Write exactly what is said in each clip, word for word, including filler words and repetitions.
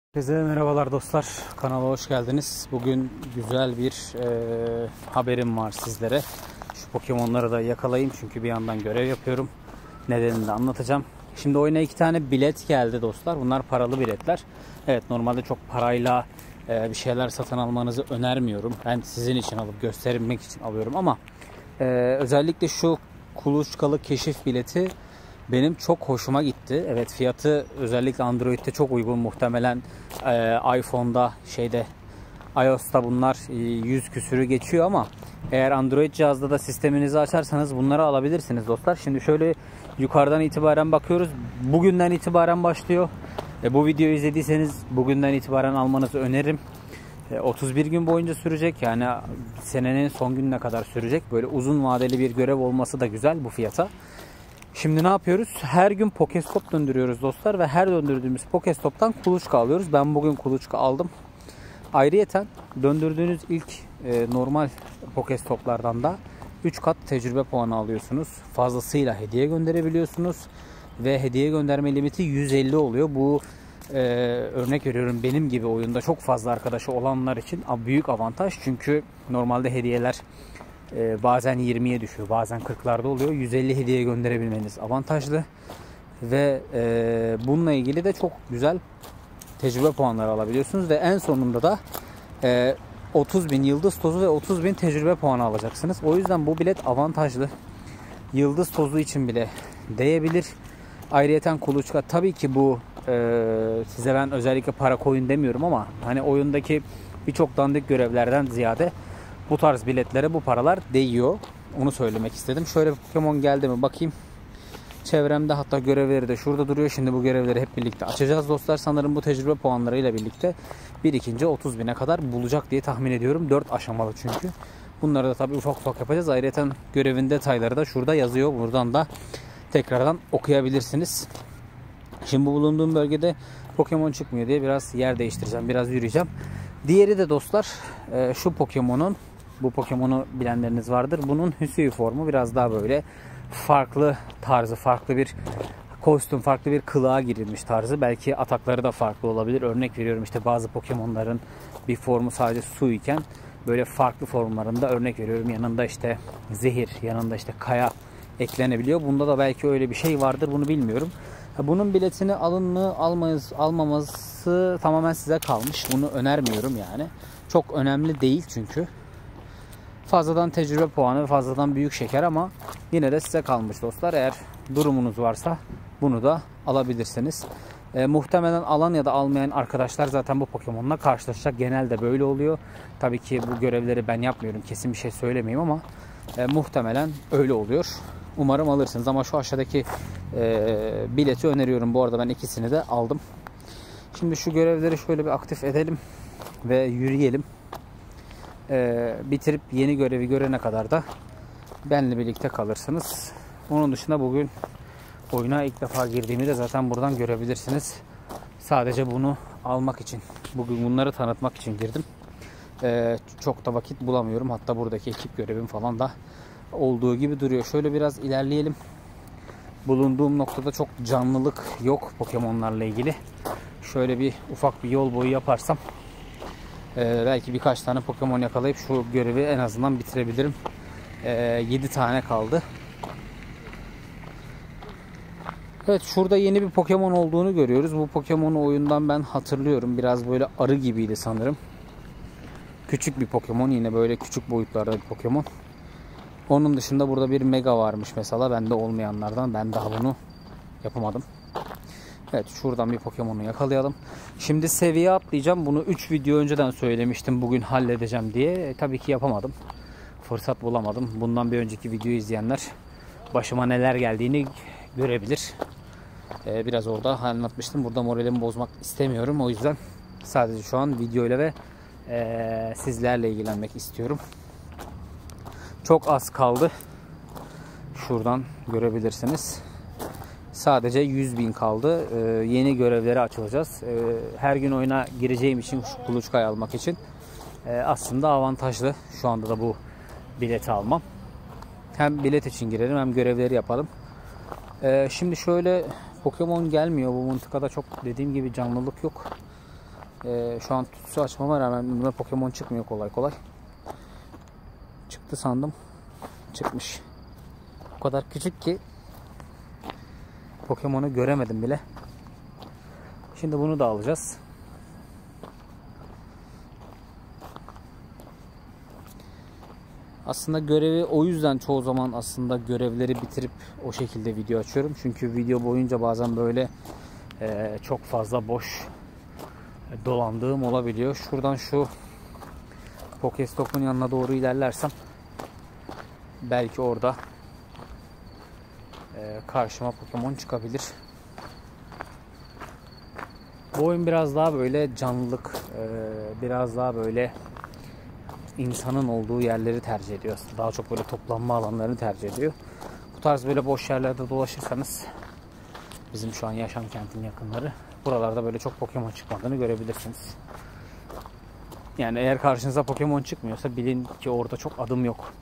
Herkese merhabalar dostlar, kanala hoş geldiniz. Bugün güzel bir e, haberim var sizlere. Şu Pokemon'ları da yakalayayım çünkü bir yandan görev yapıyorum. Nedenini de anlatacağım. Şimdi oyuna iki tane bilet geldi dostlar. Bunlar paralı biletler. Evet, normalde çok parayla e, bir şeyler satın almanızı önermiyorum. Ben sizin için alıp göstermek için alıyorum ama e, özellikle şu kuluçkalı keşif bileti benim çok hoşuma gitti. Evet, fiyatı özellikle Android'de çok uygun. Muhtemelen e, iPhone'da şeyde iOS'ta bunlar e, yüz küsürü geçiyor ama eğer Android cihazda da sisteminizi açarsanız bunları alabilirsiniz dostlar. Şimdi şöyle yukarıdan itibaren bakıyoruz. Bugünden itibaren başlıyor. E, bu videoyu izlediyseniz bugünden itibaren almanızı öneririm. E, otuz bir gün boyunca sürecek. Yani senenin son gününe kadar sürecek. Böyle uzun vadeli bir görev olması da güzel bu fiyata. Şimdi ne yapıyoruz? Her gün Pokestop döndürüyoruz dostlar ve her döndürdüğümüz Pokestop'tan kuluçka alıyoruz. Ben bugün kuluçka aldım. Ayrıyeten döndürdüğünüz ilk e, normal Pokestop'lardan da üç kat tecrübe puanı alıyorsunuz. Fazlasıyla hediye gönderebiliyorsunuz ve hediye gönderme limiti yüz elli oluyor. Bu e, örnek veriyorum, benim gibi oyunda çok fazla arkadaşı olanlar için büyük avantaj. Çünkü normalde hediyeler Ee, bazen yirmiye düşüyor, bazen kırklarda oluyor. yüz elli hediye gönderebilmeniz avantajlı ve e, bununla ilgili de çok güzel tecrübe puanları alabiliyorsunuz ve en sonunda da e, otuz bin yıldız tozu ve otuz bin tecrübe puanı alacaksınız. O yüzden bu bilet avantajlı. Yıldız tozu için bile değebilir. Ayrıyeten kuluçka, tabii ki bu e, size ben özellikle para koyun demiyorum ama hani oyundaki birçok dandik görevlerden ziyade bu tarz biletlere bu paralar değiyor. Onu söylemek istedim. Şöyle Pokemon geldi mi bakayım. Çevremde hatta görevleri de şurada duruyor. Şimdi bu görevleri hep birlikte açacağız dostlar. Sanırım bu tecrübe puanlarıyla birlikte birikince otuz bine kadar bulacak diye tahmin ediyorum. dört aşamalı çünkü. Bunları da tabii ufak ufak yapacağız. Ayrıca görevin detayları da şurada yazıyor. Buradan da tekrardan okuyabilirsiniz. Şimdi bulunduğum bölgede Pokemon çıkmıyor diye biraz yer değiştireceğim. Biraz yürüyeceğim. Diğeri de dostlar şu Pokemon'un, bu Pokemon'u bilenleriniz vardır. Bunun Hisuiu formu biraz daha böyle farklı tarzı, farklı bir kostüm, farklı bir kılığa girilmiş tarzı. Belki atakları da farklı olabilir. Örnek veriyorum, işte bazı Pokemon'ların bir formu sadece su iken böyle farklı formlarında, örnek veriyorum, yanında işte zehir, yanında işte kaya eklenebiliyor. Bunda da belki öyle bir şey vardır, bunu bilmiyorum. Bunun biletini alın mı almayız, almaması tamamen size kalmış. Bunu önermiyorum yani. Çok önemli değil çünkü. Fazladan tecrübe puanı, fazladan büyük şeker ama yine de size kalmış dostlar. Eğer durumunuz varsa bunu da alabilirsiniz. E, muhtemelen alan ya da almayan arkadaşlar zaten bu Pokemon'la karşılaşacak. Genelde böyle oluyor. Tabii ki bu görevleri ben yapmıyorum. Kesin bir şey söylemeyeyim ama e, muhtemelen öyle oluyor. Umarım alırsınız ama şu aşağıdaki e, bileti öneriyorum. Bu arada ben ikisini de aldım. Şimdi şu görevleri şöyle bir aktif edelim ve yürüyelim. E, bitirip yeni görevi görene kadar da benimle birlikte kalırsınız. Onun dışında bugün oyuna ilk defa girdiğimi de zaten buradan görebilirsiniz. Sadece bunu almak için, bugün bunları tanıtmak için girdim. E, çok da vakit bulamıyorum. Hatta buradaki ekip görevim falan da olduğu gibi duruyor. Şöyle biraz ilerleyelim. Bulunduğum noktada çok canlılık yok Pokemon'larla ilgili. Şöyle bir ufak bir yol boyu yaparsam e, belki birkaç tane Pokemon yakalayıp şu görevi en azından bitirebilirim. E, yedi tane kaldı. Evet, şurada yeni bir Pokemon olduğunu görüyoruz. Bu Pokemon'u oyundan ben hatırlıyorum. Biraz böyle arı gibiydi sanırım. Küçük bir Pokemon, yine böyle küçük boyutlarda bir Pokemon. Onun dışında burada bir Mega varmış mesela. Bende olmayanlardan. Ben daha bunu yapamadım. Evet, şuradan bir Pokemon'u yakalayalım. Şimdi seviye atlayacağım. Bunu üç video önceden söylemiştim bugün halledeceğim diye. E, tabii ki yapamadım. Fırsat bulamadım. Bundan bir önceki videoyu izleyenler başıma neler geldiğini görebilir. E, biraz orada anlatmıştım. Burada moralimi bozmak istemiyorum. O yüzden sadece şu an videoyla ve e, sizlerle ilgilenmek istiyorum. Çok az kaldı. Şuradan görebilirsiniz. Sadece yüz bin kaldı. Ee, yeni görevlere açılacağız. Ee, her gün oyuna gireceğim için, şu kuluçkayı almak için ee, aslında avantajlı. Şu anda da bu bileti almam. Hem bilet için girelim hem görevleri yapalım. Ee, şimdi şöyle Pokemon gelmiyor. Bu mıntıkada çok, dediğim gibi, canlılık yok. Ee, şu an tutsu açmama rağmen önüme Pokemon çıkmıyor kolay kolay. Çıktı sandım. Çıkmış. O kadar küçük ki Pokemon'u göremedim bile. Şimdi bunu da alacağız. Aslında görevi o yüzden çoğu zaman aslında görevleri bitirip o şekilde video açıyorum. Çünkü video boyunca bazen böyle e, çok fazla boş dolandığım olabiliyor. Şuradan şu Pokestop'un yanına doğru ilerlersem belki orada e, karşıma Pokemon çıkabilir. Bu oyun biraz daha böyle canlılık, e, biraz daha böyle insanın olduğu yerleri tercih ediyor aslında. Daha çok böyle toplanma alanlarını tercih ediyor. Bu tarz böyle boş yerlerde dolaşırsanız, bizim şu an yaşam kentin yakınları, buralarda böyle çok Pokemon çıkmadığını görebilirsiniz. Yani eğer karşınıza Pokemon çıkmıyorsa bilin ki orada çok adım yok.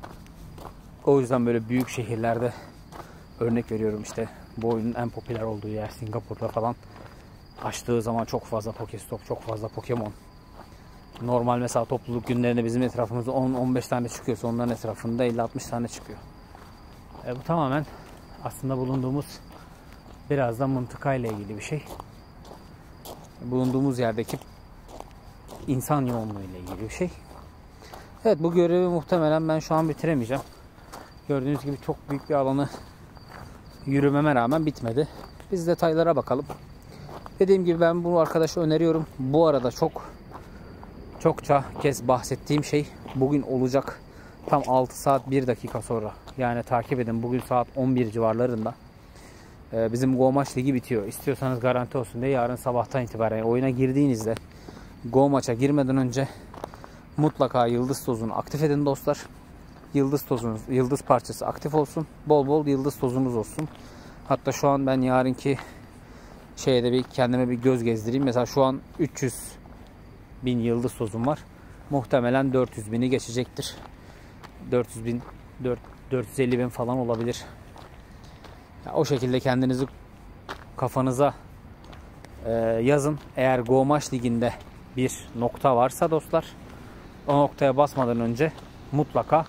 O yüzden böyle büyük şehirlerde, örnek veriyorum işte bu oyunun en popüler olduğu yer Singapur'da falan, açtığı zaman çok fazla Pokestop, çok fazla Pokemon. Normal mesela topluluk günlerinde bizim etrafımızda on on beş tane çıkıyorsa onların etrafında elli altmış tane çıkıyor. E bu tamamen aslında bulunduğumuz biraz da mıntıkayla ilgili bir şey. Bulunduğumuz yerdeki insan yoğunluğu ile ilgili bir şey. Evet, bu görevi muhtemelen ben şu an bitiremeyeceğim. Gördüğünüz gibi çok büyük bir alanı yürümeme rağmen bitmedi. Biz detaylara bakalım. Dediğim gibi ben bunu arkadaşa öneriyorum. Bu arada çok çokça kez bahsettiğim şey bugün olacak. Tam altı saat bir dakika sonra. Yani takip edin, bugün saat on bir civarlarında bizim Go Maç Ligi bitiyor. İstiyorsanız garanti olsun diye yarın sabahtan itibaren oyuna girdiğinizde Go Maç'a girmeden önce mutlaka yıldız tozunu aktif edin dostlar. Yıldız tozunuz, yıldız parçası aktif olsun. Bol bol yıldız tozunuz olsun. Hatta şu an ben yarınki şeyde bir kendime bir göz gezdireyim. Mesela şu an üç yüz bin yıldız tozum var. Muhtemelen dört yüz bini geçecektir. dört yüz bin, dört yüz elli bin falan olabilir. Ya, o şekilde kendinizi kafanıza e, yazın. Eğer Go Maç Ligi'nde bir nokta varsa dostlar, o noktaya basmadan önce mutlaka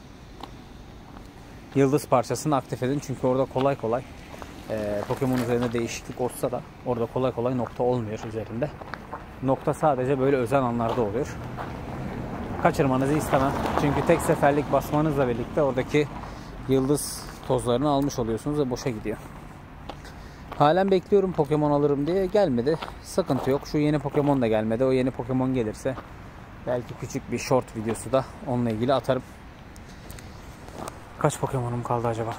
yıldız parçasını aktif edin. Çünkü orada kolay kolay e, Pokemon üzerinde değişiklik olsa da orada kolay kolay nokta olmuyor üzerinde. Nokta sadece böyle özel anlarda oluyor. Kaçırmanızı istemem. Çünkü tek seferlik basmanızla birlikte oradaki yıldız tozlarını almış oluyorsunuz ve boşa gidiyor. Halen bekliyorum Pokemon alırım diye, gelmedi. Sıkıntı yok. Şu yeni Pokemon da gelmedi. O yeni Pokemon gelirse belki küçük bir short videosu da onunla ilgili atarım. Kaç Pokemon'um kaldı acaba?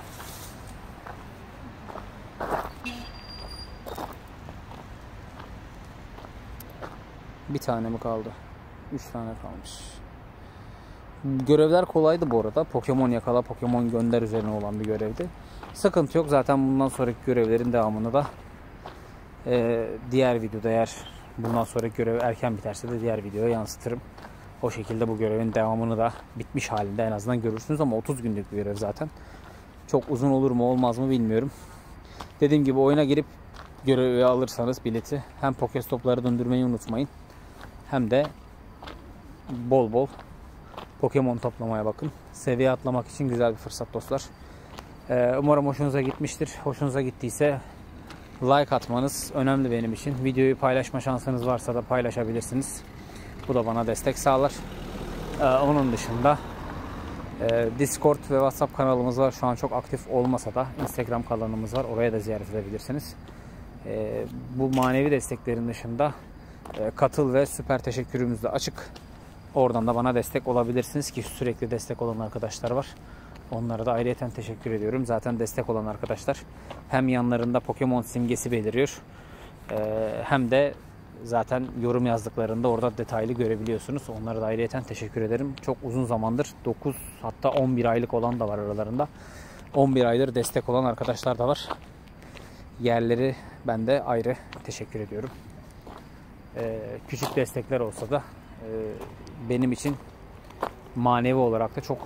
Bir tane mi kaldı? Üç tane kalmış. Görevler kolaydı bu arada. Pokemon yakala, Pokemon gönder üzerine olan bir görevdi. Sıkıntı yok. Zaten bundan sonraki görevlerin devamını da e, diğer videoda, eğer bundan sonraki görev erken biterse de diğer videoya yansıtırım. O şekilde bu görevin devamını da bitmiş halinde en azından görürsünüz, ama otuz günlük bir görev zaten. Çok uzun olur mu olmaz mı bilmiyorum. Dediğim gibi oyuna girip görevi alırsanız bileti, hem Pokestop'ları döndürmeyi unutmayın, hem de bol bol Pokemon toplamaya bakın. Seviye atlamak için güzel bir fırsat dostlar. Ee, umarım hoşunuza gitmiştir. Hoşunuza gittiyse like atmanız önemli benim için. Videoyu paylaşma şansınız varsa da paylaşabilirsiniz. Bu da bana destek sağlar. Ee, onun dışında e, Discord ve WhatsApp kanalımız var. Şu an çok aktif olmasa da Instagram kanalımız var. Oraya da ziyaret edebilirsiniz. Ee, bu manevi desteklerin dışında e, katıl ve süper teşekkürümüz de açık. Oradan da bana destek olabilirsiniz ki sürekli destek olan arkadaşlar var. Onlara da ayrıyeten teşekkür ediyorum. Zaten destek olan arkadaşlar hem yanlarında Pokemon simgesi beliriyor, hem de zaten yorum yazdıklarında orada detaylı görebiliyorsunuz. Onlara da ayrıyeten teşekkür ederim. Çok uzun zamandır, dokuz hatta on bir aylık olan da var aralarında. on bir aydır destek olan arkadaşlar da var. Yerleri ben de ayrı teşekkür ediyorum. Küçük destekler olsa da benim için manevi olarak da çok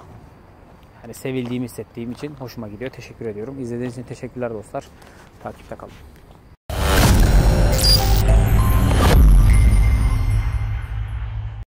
hani sevildiğimi hissettiğim için hoşuma gidiyor. Teşekkür ediyorum. İzlediğiniz için teşekkürler dostlar. Takipte kalın.